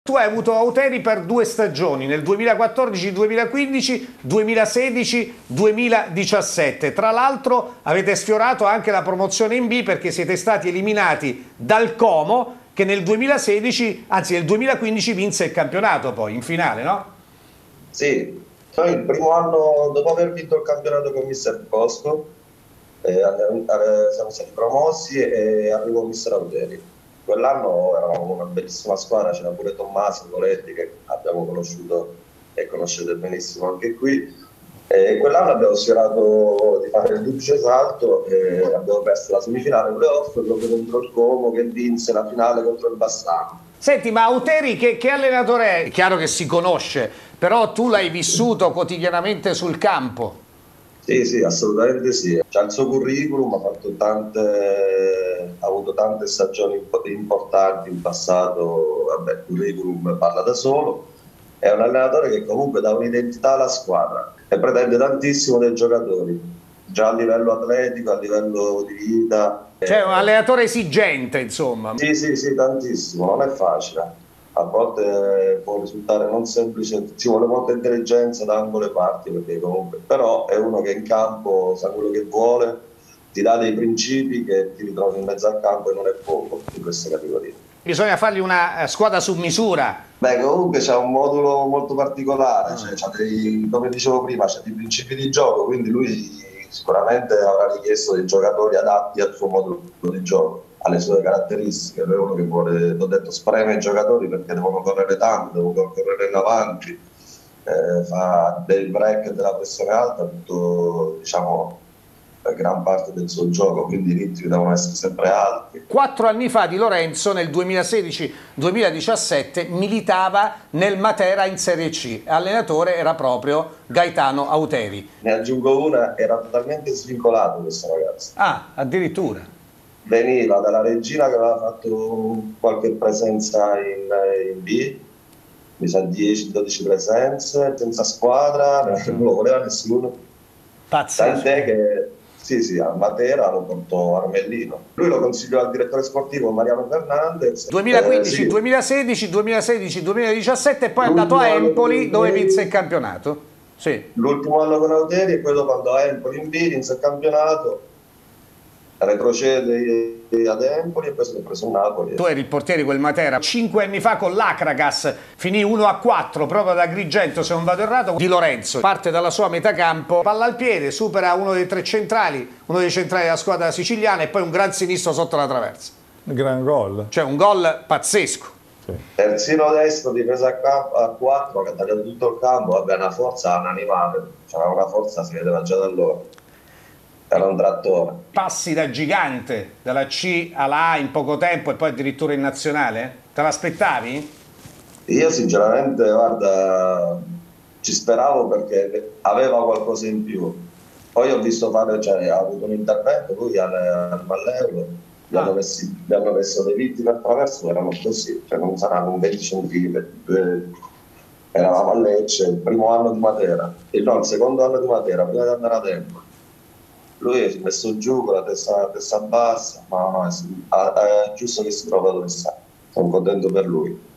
Tu hai avuto Auteri per 2 stagioni, nel 2014-2015, 2016-2017. Tra l'altro avete sfiorato anche la promozione in B perché siete stati eliminati dal Como che nel 2016, anzi nel 2015 vinse il campionato poi, in finale, no? Sì, noi il primo anno, dopo aver vinto il campionato con Mister Bosco, siamo stati promossi e arrivò Mister Auteri. Quell'anno eravamo una bellissima squadra, c'era pure Tommaso Coletti che abbiamo conosciuto e conoscete benissimo anche qui. E quell'anno abbiamo sfiorato di fare il duplice salto e abbiamo perso la semifinale playoff proprio contro il Como che vinse la finale contro il Bassano. Senti, ma Auteri che allenatore è? È chiaro che si conosce, però tu l'hai vissuto quotidianamente sul campo. Sì, assolutamente sì. C'ha il suo curriculum, ha avuto tante stagioni importanti in passato, vabbè, il curriculum parla da solo. È un allenatore che comunque dà un'identità alla squadra e pretende tantissimo dai giocatori, già a livello atletico, a livello di vita. Cioè un allenatore esigente, insomma. Sì, tantissimo, non è facile. A volte può risultare non semplice, ci vuole molta intelligenza da ambo le parti, perché comunque, però è uno che in campo sa quello che vuole, ti dà dei principi che ti ritrovi in mezzo al campo e non è poco in queste categorie. Bisogna fargli una squadra su misura. Beh, comunque c'è un modulo molto particolare, cioè, come dicevo prima, c'è dei principi di gioco, quindi lui sicuramente avrà richiesto dei giocatori adatti al suo modulo di gioco, alle sue caratteristiche. Lui è uno che vuole, l'ho detto, spreme i giocatori perché devono correre tanto, devono correre in avanti, fa del break e della pressione alta, tutto, diciamo, gran parte del suo gioco, quindi i ritmi devono essere sempre alti. 4 anni fa Di Lorenzo, nel 2016-2017, militava nel Matera in Serie C. Allenatore era proprio Gaetano Auteri. Ne aggiungo una, era totalmente svincolato questo ragazzo. Ah, addirittura. Veniva dalla Regina che aveva fatto qualche presenza in B, mi sa 10-12 presenze, senza squadra, non lo voleva nessuno. Pazzesco. Tant'è che sì, a Matera lo portò Armellino. Lui lo consigliò al direttore sportivo Mariano Fernandez. 2015, 2016, 2016, 2017 e poi è andato a Empoli dove vinse il campionato. Sì. L'ultimo anno con Auteri e poi dopo andò a Empoli in B, vinse il campionato, retrocede ad Empoli e poi si è preso il Napoli. Tu eri il portiere di quel Matera 5 anni fa con l'Acragas, finì 1-4 proprio da Agrigento, se non vado errato. Di Lorenzo parte dalla sua metà campo, palla al piede, supera uno dei 3 centrali, uno dei centrali della squadra siciliana e poi un gran sinistro sotto la traversa. Un gran gol. Cioè un gol pazzesco. Sì. Terzino destro, difesa a 4 che ha tagliato tutto il campo, vabbè, una forza, un animale, c'era una forza, si vedeva già da allora. Era un trattore. Passi da gigante, dalla C alla A in poco tempo e poi addirittura in nazionale? Te l'aspettavi? Io sinceramente, guarda, ci speravo perché aveva qualcosa in più. Poi ho visto fare, cioè ha avuto un intervento, lui al Malleolo, gli hanno messo dei vitti attraverso, erano così, cioè non saranno un 20 centimetri. Eravamo a Lecce, il primo anno di Matera, no, il secondo anno di Matera, prima di andare a Empoli. Lui si è messo giù con la testa bassa, ma no, è giusto che si trova dove sta. Sono contento per lui.